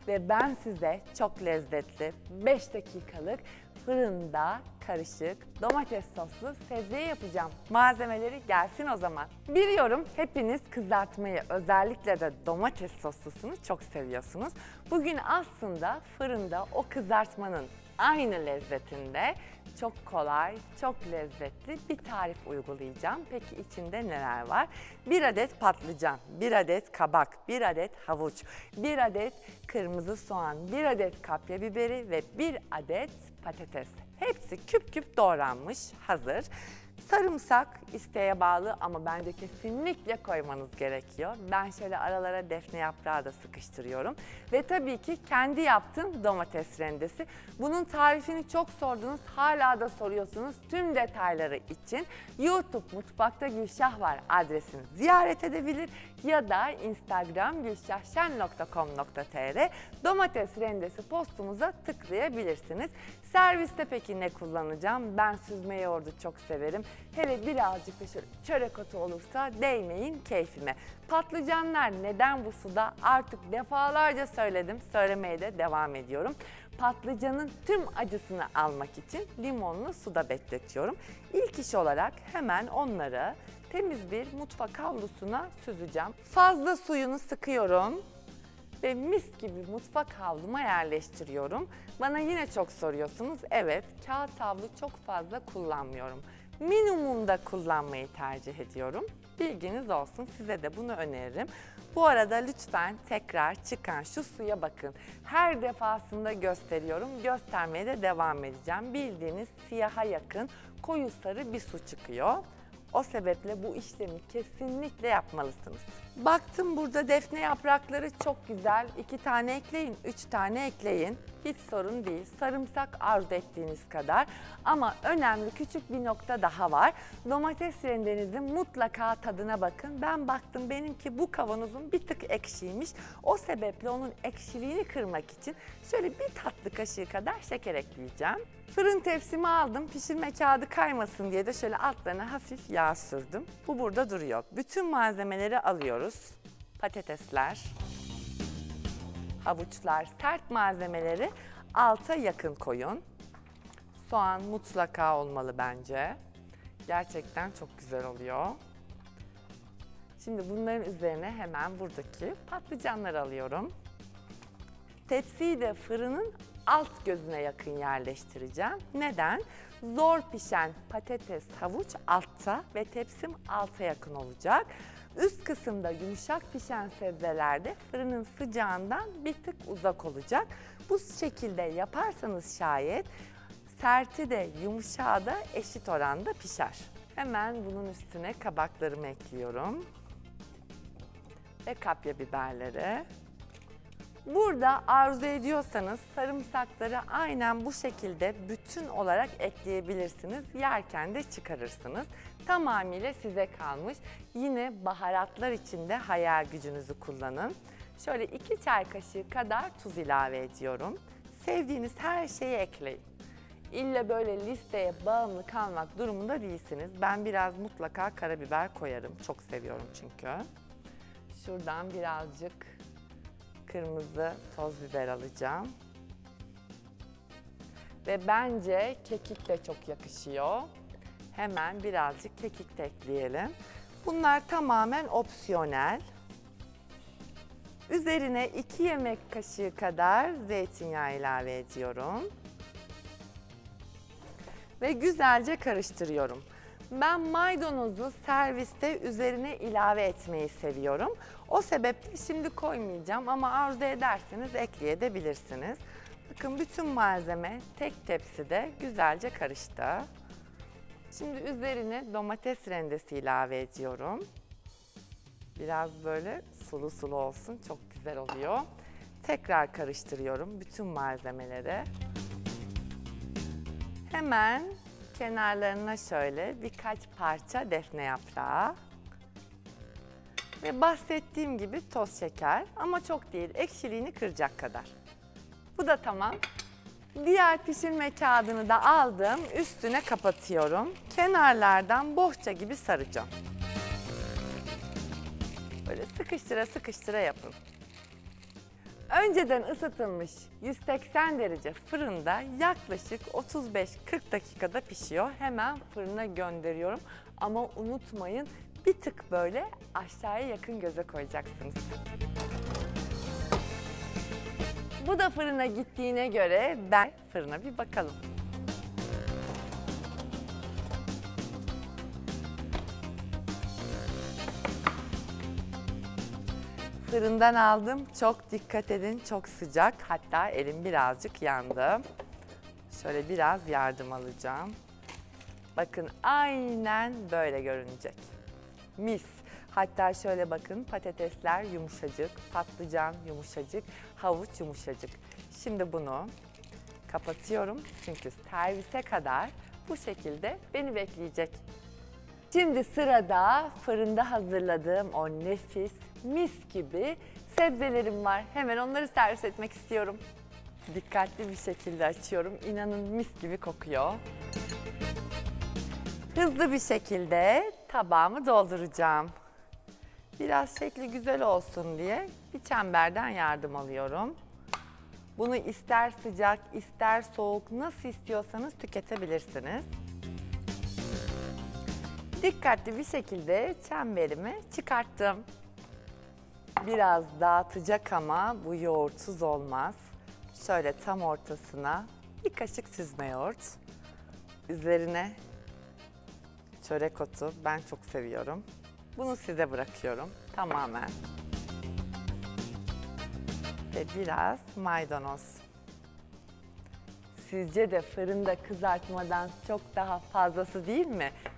Ve ben size çok lezzetli 5 dakikalık fırında karışık domates soslu sebze yapacağım. Malzemeleri gelsin o zaman. Biliyorum hepiniz kızartmayı, özellikle de domates soslusunu çok seviyorsunuz. Bugün aslında fırında o kızartmanın aynı lezzetinde çok kolay, çok lezzetli bir tarif uygulayacağım. Peki içinde neler var? 1 adet patlıcan, 1 adet kabak, 1 adet havuç, 1 adet kırmızı soğan, 1 adet kapya biberi ve 1 adet patates. Hepsi küp küp doğranmış, hazır. Sarımsak isteğe bağlı ama bence kesinlikle koymanız gerekiyor. Ben şöyle aralara defne yaprağı da sıkıştırıyorum. Ve tabii ki kendi yaptığım domates rendesi. Bunun tarifini çok sordunuz, hala da soruyorsunuz. Tüm detayları için YouTube Mutfakta Gülşah var adresini ziyaret edebilir ya da Instagram gülşahşen.com.tr domates rendesi postumuza tıklayabilirsiniz. Serviste peki ne kullanacağım? Ben süzme yoğurdu çok severim. Hele birazcık da şöyle çörek otu olursa değmeyin keyfime. Patlıcanlar neden bu suda? Artık defalarca söyledim, söylemeye de devam ediyorum. Patlıcanın tüm acısını almak için limonlu suda bekletiyorum. İlk iş olarak hemen onları temiz bir mutfak havlusuna süzeceğim. Fazla suyunu sıkıyorum ve mis gibi mutfak havluma yerleştiriyorum. Bana yine çok soruyorsunuz. Evet, kağıt havlu çok fazla kullanmıyorum. Minimumda kullanmayı tercih ediyorum. Bilginiz olsun, size de bunu öneririm. Bu arada lütfen tekrar çıkan şu suya bakın. Her defasında gösteriyorum, göstermeye de devam edeceğim. Bildiğiniz siyaha yakın koyu sarı bir su çıkıyor. O sebeple bu işlemi kesinlikle yapmalısınız. Baktım burada defne yaprakları çok güzel. 2 tane ekleyin, 3 tane ekleyin. Hiç sorun değil. Sarımsak arzu ettiğiniz kadar. Ama önemli küçük bir nokta daha var. Domates rendenizin mutlaka tadına bakın. Ben baktım benimki bu kavanozun bir tık ekşiymiş. O sebeple onun ekşiliğini kırmak için şöyle bir tatlı kaşığı kadar şeker ekleyeceğim. Fırın tepsimi aldım. Pişirme kağıdı kaymasın diye de şöyle altlarına hafif yağ sürdüm. Bu burada duruyor. Bütün malzemeleri alıyoruz. Patatesler, havuçlar, sert malzemeleri alta yakın koyun. Soğan mutlaka olmalı bence. Gerçekten çok güzel oluyor. Şimdi bunların üzerine hemen buradaki patlıcanları alıyorum. Tepsiyi de fırının alt gözüne yakın yerleştireceğim. Neden? Zor pişen patates, havuç altta ve tepsim alta yakın olacak. Üst kısımda yumuşak pişen sebzeler de fırının sıcağından bir tık uzak olacak. Bu şekilde yaparsanız şayet serti de yumuşağı da eşit oranda pişer. Hemen bunun üstüne kabaklarımı ekliyorum. Ve kapya biberleri. Burada arzu ediyorsanız sarımsakları aynen bu şekilde bütün olarak ekleyebilirsiniz. Yerken de çıkarırsınız. Tamamıyla size kalmış. Yine baharatlar için de hayal gücünüzü kullanın. Şöyle 2 çay kaşığı kadar tuz ilave ediyorum. Sevdiğiniz her şeyi ekleyin. İlle böyle listeye bağımlı kalmak durumunda değilsiniz. Ben biraz mutlaka karabiber koyarım. Çok seviyorum çünkü. Şuradan birazcık kırmızı toz biber alacağım. Ve bence kekik de çok yakışıyor. Hemen birazcık kekik de ekleyelim. Bunlar tamamen opsiyonel. Üzerine 2 yemek kaşığı kadar zeytinyağı ilave ediyorum. Ve güzelce karıştırıyorum. Ben maydanozu serviste üzerine ilave etmeyi seviyorum. O sebeple şimdi koymayacağım ama arzu ederseniz ekleyebilirsiniz. Bakın bütün malzeme tek tepside güzelce karıştı. Şimdi üzerine domates rendesi ilave ediyorum. Biraz böyle sulu sulu olsun, çok güzel oluyor. Tekrar karıştırıyorum bütün malzemeleri. Hemen kenarlarına şöyle birkaç parça defne yaprağı ve bahsettiğim gibi toz şeker ama çok değil, ekşiliğini kıracak kadar. Bu da tamam. Diğer pişirme kağıdını da aldım, üstüne kapatıyorum. Kenarlardan bohça gibi saracağım. Böyle sıkıştıra sıkıştıra yapın. Önceden ısıtılmış 180 derece fırında yaklaşık 35-40 dakikada pişiyor. Hemen fırına gönderiyorum. Ama unutmayın, bir tık böyle aşağıya yakın göze koyacaksınız. Bu da fırına gittiğine göre ben fırına bir bakalım. Fırından aldım. Çok dikkat edin, çok sıcak. Hatta elim birazcık yandı. Şöyle biraz yardım alacağım. Bakın aynen böyle görünecek. Mis. Hatta şöyle bakın, patatesler yumuşacık, patlıcan yumuşacık, havuç yumuşacık. Şimdi bunu kapatıyorum çünkü servise kadar bu şekilde beni bekleyecek. Şimdi sırada fırında hazırladığım o nefis, mis gibi sebzelerim var. Hemen onları servis etmek istiyorum. Dikkatli bir şekilde açıyorum. İnanın mis gibi kokuyor. Hızlı bir şekilde tabağımı dolduracağım. Biraz şekli güzel olsun diye bir çemberden yardım alıyorum. Bunu ister sıcak, ister soğuk, nasıl istiyorsanız tüketebilirsiniz. Dikkatli bir şekilde çemberimi çıkarttım. Biraz dağıtacak ama bu yoğurtsuz olmaz. Şöyle tam ortasına bir kaşık süzme yoğurt. Üzerine çörek otu, ben çok seviyorum. Bunu size bırakıyorum tamamen. Ve biraz maydanoz. Sizce de fırında kızartmadan çok daha fazlası değil mi?